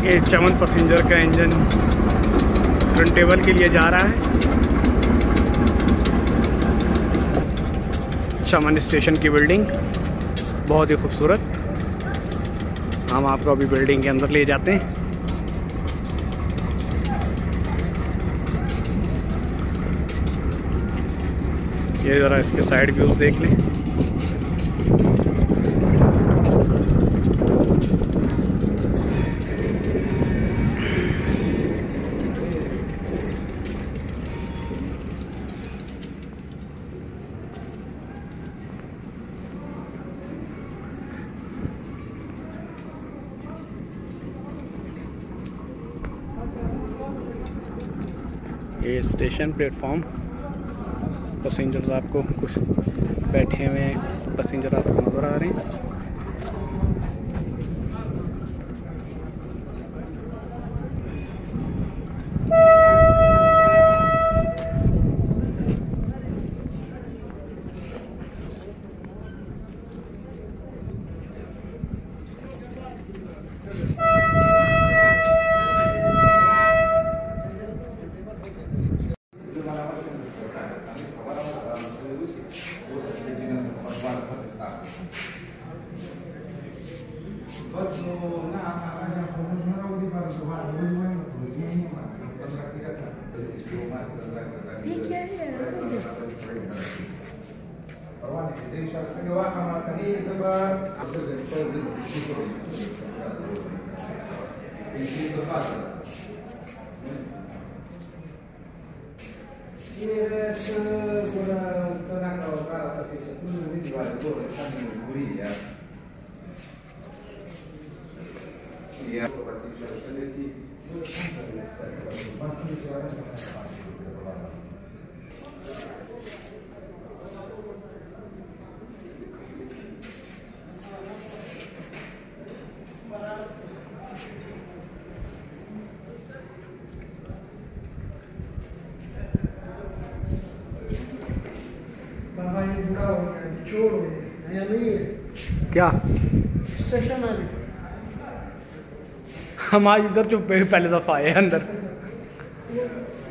ये चमन पैसेंजर का engine turn table के लिए जा रहा है। चमन स्टेशन की बिल्डिंग बहुत ही खूबसूरत। हम आपको अभी बिल्डिंग के अंदर ले जाते हैं। ये ज़रा इसके साइड व्यूज़ देख लें। ये स्टेशन प्लेटफॉर्म, पैसेंजर्स आपको कुछ बैठे हुए पैसेंजर आपको नज़र आ रहे हैं। ये क्या है? बाबा ये बुरा हो गया, चोर हो गया, यहाँ नहीं है क्या स्टेशन में भी। हम आज इधर जो पहले दफ़ा आए अंदर।